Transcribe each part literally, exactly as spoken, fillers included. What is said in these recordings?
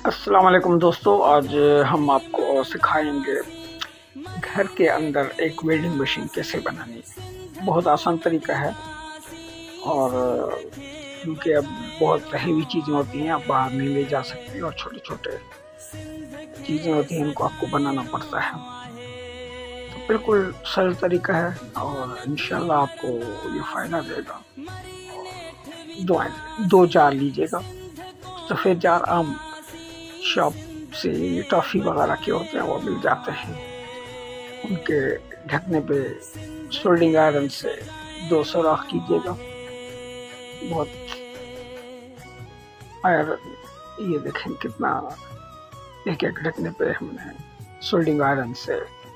अस्सलाम वालेकुम दोस्तों, आज हम आपको सिखाएंगे घर के अंदर एक वेल्डिंग मशीन कैसे बनानी है। बहुत आसान तरीका है और क्योंकि अब बहुत हेवी चीज़ें होती हैं, आप बाहर नहीं ले जा सकते और छोटे छोटे चीज़ें होती हैं, इनको आपको बनाना पड़ता है। तो बिल्कुल सरल तरीका है और इंशाल्लाह आपको ये फ़ायदा देगा। दो दो जार लीजिएगा, सफ़ेद जार आम शॉप से टॉफ़ी वगैरह के होते हैं, वो मिल जाते हैं। उनके ढकने पे सोल्डिंग आयरन से दो सुराख कीजिएगा। बहुत आयरन, ये देखें कितना, एक एक ढकने पे हमने सोल्डिंग आयरन से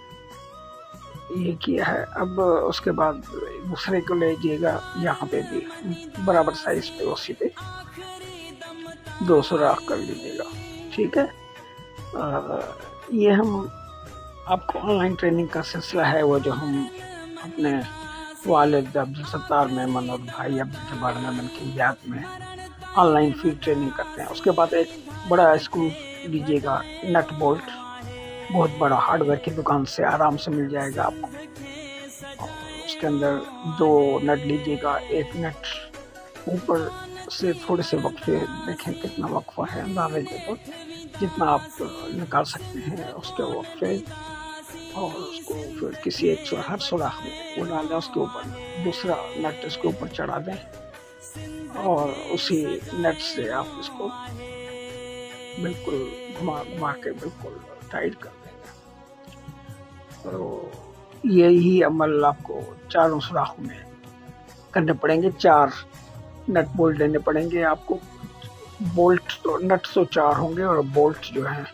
ये किया है। अब उसके बाद दूसरे को लीजिएगा, यहाँ पे भी बराबर साइज पे उसी पे दो सुराख कर लीजिएगा। ठीक है। आ, ये हम आपको ऑनलाइन ट्रेनिंग का सिलसिला है, वो जो हम अपने वालिद अब्दुल सत्तार मेमन और भाई अब्दुल जब्बार मेमन की याद में ऑनलाइन फील्ड ट्रेनिंग करते हैं। उसके बाद एक बड़ा स्क्रू लीजिएगा, नट बोल्ट, बहुत बड़ा हार्डवेयर की दुकान से आराम से मिल जाएगा आपको। और उसके अंदर दो नट लीजिएगा, एक नट ऊपर से थोड़े से वक्फे, देखें कितना वक्फा है अंदाजे के ऊपर, जितना आप निकाल सकते हैं उसके वक्फे, और उसको फिर किसी एक हर सुराख में वो डाल दें। उसके ऊपर दूसरा नट इसके ऊपर चढ़ा दें और उसी नट से आप इसको बिल्कुल घुमा घुमा के बिल्कुल टाइट कर देंगे। तो यही अमल आपको चारों सुराखों में करने पड़ेंगे। चार नट बोल्ट देने पड़ेंगे आपको। बोल्ट तो नट तो चार होंगे और बोल्ट जो है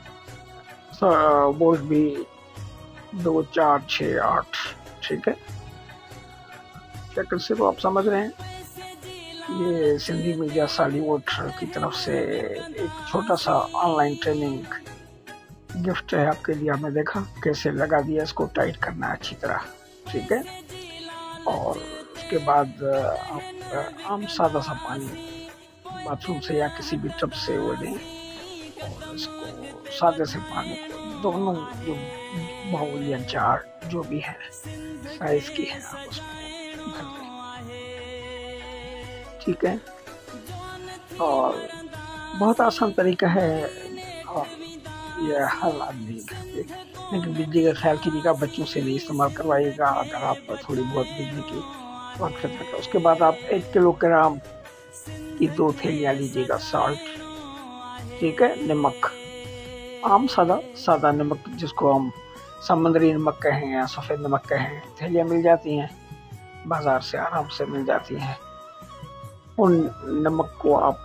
बोल्ट भी दो, चार, छः, आठ। ठीक है। क्या कर से तो आप समझ रहे हैं। ये सिंधी मीडिया सालीवुड की तरफ से एक छोटा सा ऑनलाइन ट्रेनिंग गिफ्ट है आपके लिए। आपने देखा कैसे लगा दिया, इसको टाइट करना है अच्छी तरह। ठीक है। और उसके बाद आप आम सादा सा पानी बाथरूम से या किसी भी टब से वो लें और इसको सादे से पानी को दोनों जो बाउल या जार जो भी है साइज की है, आप उसमें भर दें। ठीक है। और बहुत आसान तरीका है और ये हर आदमी घर पे, लेकिन बिजली का ख्याल कीजिएगा, बच्चों से नहीं इस्तेमाल करवाइएगा अगर आप थोड़ी बहुत बिजली की वक्त तक। उसके बाद आप एक किलोग्राम की दो थैलियाँ लीजिएगा सॉल्ट। ठीक है। नमक, आम सादा सादा नमक, जिसको हम समुद्री नमक कहें या सफ़ेद नमक कहें, थैलियाँ मिल जाती हैं बाज़ार से, आराम से मिल जाती हैं। उन नमक को आप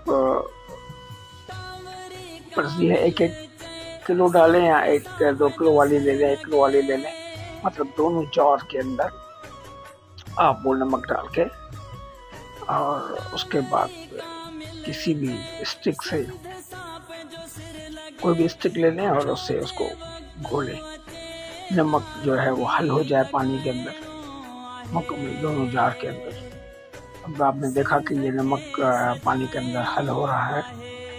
मर्जी है एक एक किलो डालें या एक दो किलो वाली ले लें, एक किलो वाली ले लें, मतलब दोनों जार के अंदर आप वो नमक डाल के, और उसके बाद किसी भी स्टिक से, कोई भी स्टिक ले लें और उससे उसको घोलें। नमक जो है वो हल हो जाए पानी के अंदर मुकम्मल, दोनों जार के अंदर। अब आपने देखा कि ये नमक पानी के अंदर हल हो रहा है।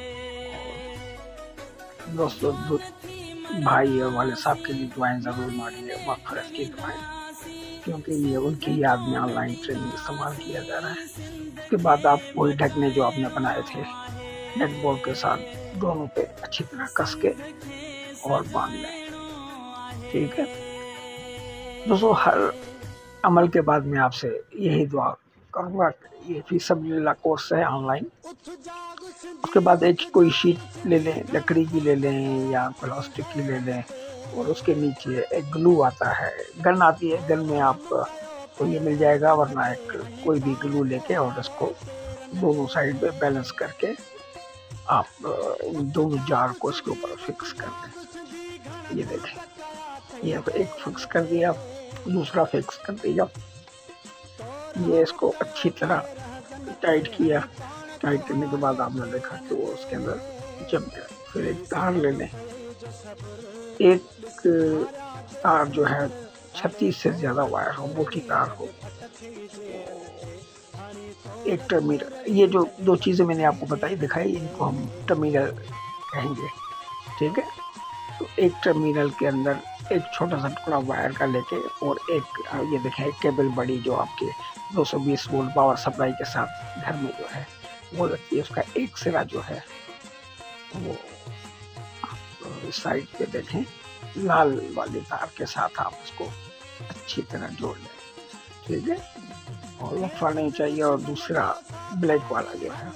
दोस्तों, भाई और वाले साहब के लिए दुआएं ज़रूर मांगिए, मग़फ़िरत की दुआएं, क्योंकि ये उनकी याद में ऑनलाइन ट्रेनिंग इस्तेमाल किया जा रहा है। उसके बाद आप वही ढकने जो आपने बनाए थे नेट बोल्ट के साथ दोनों पे अच्छी तरह कस के और बांध लें। ठीक है दोस्तों, हर अमल के बाद मैं आपसे यही दुआ करूँगा। ये फी सबिलिल्लाह कोर्स है ऑनलाइन। उसके बाद एक कोई शीट ले लें, लकड़ी की ले लें या प्लास्टिक की ले लें, और उसके नीचे एक ग्लू आता है, गन आती है, गन में आप को ये मिल जाएगा, वरना एक कोई भी ग्लू लेके और इसको दोनों साइड पे बैलेंस करके आप इन दोनों जार को इसके ऊपर फिक्स कर दें। ये देखें, ये एक फिक्स कर दिया, दूसरा फिक्स कर दिया, ये इसको अच्छी तरह टाइट किया। टाइट करने के बाद आपने देखा कि वो उसके अंदर जम गया। फिर एक तार ले लें, एक तार जो है छत्तीस से ज़्यादा वायर हो, मोटी तार हो, एक टर्मिनल, ये जो दो चीज़ें मैंने आपको बताई दिखाई, इनको हम टर्मिनल कहेंगे, ठीक है। तो एक टर्मिनल के अंदर एक छोटा सा टुकड़ा वायर का लेके और एक ये देखें एक केबल बड़ी जो आपके दो सौ बीस वोल्ट पावर सप्लाई के साथ घर में जो है वो लगती है। उसका एक सिरा जो है वो आप साइड पे देखें लाल वाली तार के साथ आप उसको अच्छी तरह जोड़ लें, ठीक है। और लफड़ा नहीं चाहिए। और दूसरा ब्लैक वाला जो है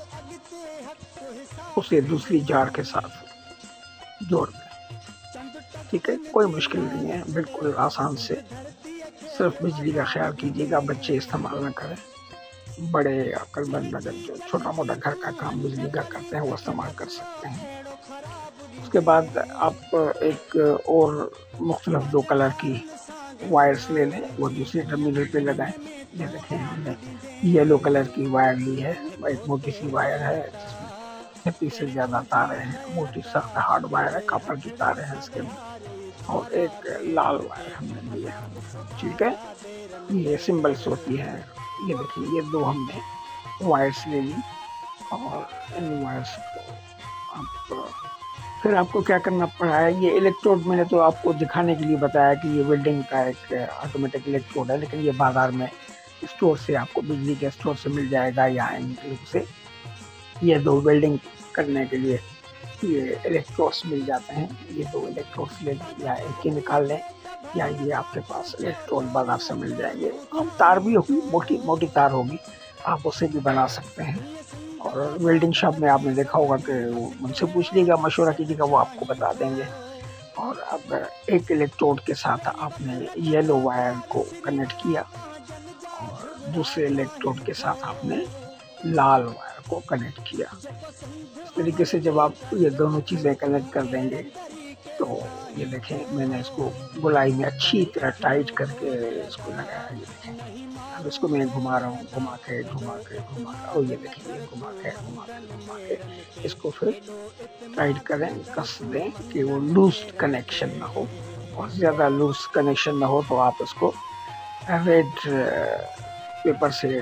उसे दूसरी जार के साथ जोड़ दें, ठीक है। कोई मुश्किल नहीं है, बिल्कुल आसान से। सिर्फ बिजली का ख्याल कीजिएगा, बच्चे इस्तेमाल न करें। बड़े अक्लमंद अगर जो छोटा मोटा घर का काम बिजली का करते हैं वो इस्तेमाल कर सकते हैं। उसके बाद आप एक और मुख्तलिफ दो कलर की वायर्स ले लें, वो दूसरे टर्मिनल पे लगाएं। ये देखें हमने येलो कलर की वायर ली है, एक मोटी सी वायर है जिसमें छत्तीस से ज़्यादा तारें हैं, मोटी सख्त हार्ड वायर है, कॉपर की तारें हैं इसके अंदर। और एक लाल वायर हमने ली है, ठीक है। ये सिंबल्स होती हैं, ये देखिए ये दो हमने वायर्स ले ली। और इन वायर्स को आप फिर आपको क्या करना पड़ा है, ये इलेक्ट्रोड मैंने तो आपको दिखाने के लिए बताया कि ये वेल्डिंग का एक ऑटोमेटिक इलेक्ट्रोड है, लेकिन ये बाज़ार में स्टोर से आपको बिजली के स्टोर से मिल जाएगा या इन से। ये दो वेल्डिंग करने के लिए ये इलेक्ट्रोड्स मिल जाते हैं। ये दो इलेक्ट्रोड्स ले लें या एक ही निकाल लें, या ये आपके पास इलेक्ट्रोड बाज़ार से मिल जाएंगे। अब तार भी होगी, मोटी मोटी तार होगी, आप उसे भी बना सकते हैं। और वेल्डिंग शॉप में आपने देखा होगा कि उनसे पूछ लीजिएगा, मशवरा कीजिएगा, वो आपको बता देंगे। और अब एक इलेक्ट्रोड के साथ आपने येलो वायर को कनेक्ट किया और दूसरे इलेक्ट्रोड के साथ आपने लाल वायर को कनेक्ट किया। इस तरीके से जब आप ये दोनों चीज़ें कनेक्ट कर देंगे तो ये देखें मैंने इसको गोलाई में अच्छी तरह टाइट करके इसको लगाया। ये देखें अब इसको मैं घुमा रहा हूँ, घुमा के घुमा के घुमा के और ये देखिए ये घुमा के घुमा के घुमा के इसको फिर टाइट करें, कस दें कि वो लूज कनेक्शन ना हो। और ज़्यादा लूज कनेक्शन ना हो तो आप इसको रेड पेपर से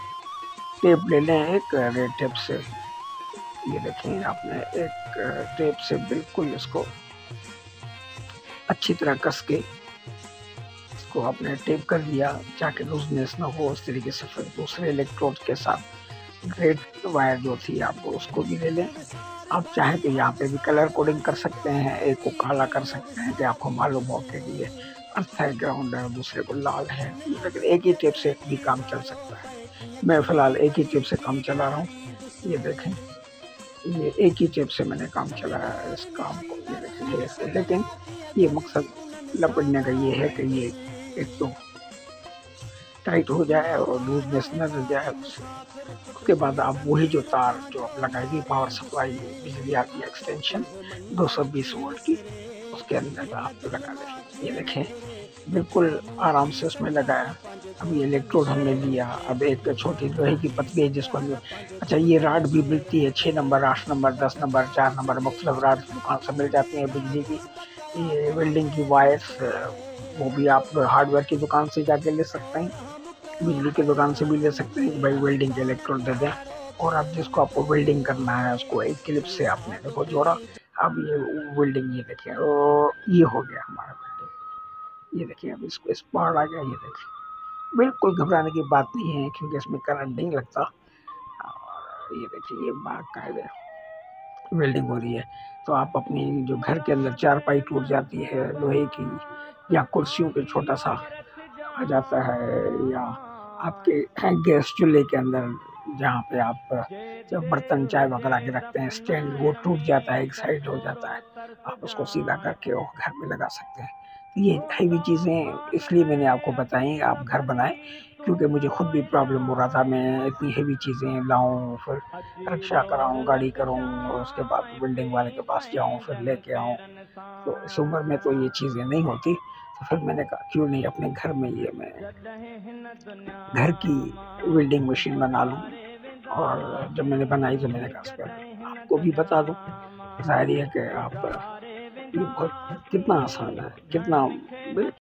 टेप ले लें, एक रेड टेप से। ये देखें आपने एक टेप से बिल्कुल इसको अच्छी तरह कस के इसको आपने टेप कर दिया ताकि लूजनेस ना हो। इस तरीके से फिर दूसरे इलेक्ट्रोड के साथ ग्रेड वायर जो थी आपको उसको भी ले लें। आप चाहें तो यहाँ पे भी कलर कोडिंग कर सकते हैं, एक को काला कर सकते हैं कि आपको मालूम हो कि ये अर्थ है, ग्राउंड है, दूसरे को लाल है। लेकिन एक ही टेप से भी काम चल सकता है। मैं फ़िलहाल एक ही टेप से काम चला रहा हूँ। ये देखें ये एक ही टेप से मैंने काम चलाया है इस काम को। ये देखें ऐसे, लेकिन ये मकसद लपटने का ये है कि ये एक तो टाइट हो जाए और लूजनेस न रह जाए। उसके बाद आप वही जो तार जो आप लगाएगी पावर सप्लाई बिजली आती है एक्सटेंशन दो सौ बीस वोल्ट की, उसके अंदर आप लगा लें। ये देखें बिल्कुल आराम से उसमें लगाया। अब ये इलेक्ट्रोड हमने लिया, अब एक छोटी लोहे की पतली है जिसको हमने, अच्छा ये राड भी मिलती है, छः नंबर आठ नंबर दस नंबर चार नंबर मुख्तलिफ राड दुकान से मिल जाती हैं बिजली की। ये वेल्डिंग की वायर्स वो भी आप हार्डवेयर की दुकान से जाके ले सकते हैं, बिजली की दुकान से भी ले सकते हैं कि भाई वेल्डिंग के इलेक्ट्रोड दे दें। और अब जिसको आपको वेल्डिंग करना है उसको एक क्लिप से आपने देखो जोड़ा। अब ये वेल्डिंग ये देखिए और ये हो गया हमारा वेल्डिंग। ये देखिए अब इसको स्पार्क आ गया। ये देखिए बिल्कुल घबराने की बात नहीं है क्योंकि इसमें करंट नहीं लगता। और ये देखिए ये बाकायदा वेल्डिंग हो रही है। तो आप अपनी जो घर के अंदर चारपाई टूट जाती है लोहे की, या कुर्सियों पे छोटा सा आ जाता है, या आपके गैस चूल्हे के अंदर जहाँ पे आप जब बर्तन चाय वगैरह के रखते हैं स्टैंड वो टूट जाता है, एक साइड हो जाता है, आप उसको सीधा करके वो घर में लगा सकते हैं। ये हैवी चीज़ें इसलिए मैंने आपको बताई आप घर बनाएं क्योंकि मुझे खुद भी प्रॉब्लम हो रहा था। मैं इतनी हैवी चीज़ें लाऊं, फिर रिक्शा कराऊं, गाड़ी करूं, और उसके बाद बिल्डिंग वाले के पास जाऊं, फिर लेके आऊं। तो इस उम्र में तो ये चीज़ें नहीं होती। तो फिर मैंने कहा क्यों नहीं अपने घर में ये मैं घर की वेल्डिंग मशीन बना लूँ। और जब मैंने बनाई तो मैंने कहा इस पर आपको भी बता दूँ। ज़ाहिर है कि आप ये बहुत कितना आसान है, कितना